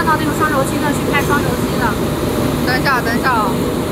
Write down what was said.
看到那个双轴机的去拍双轴机的。 等一下，等一下啊、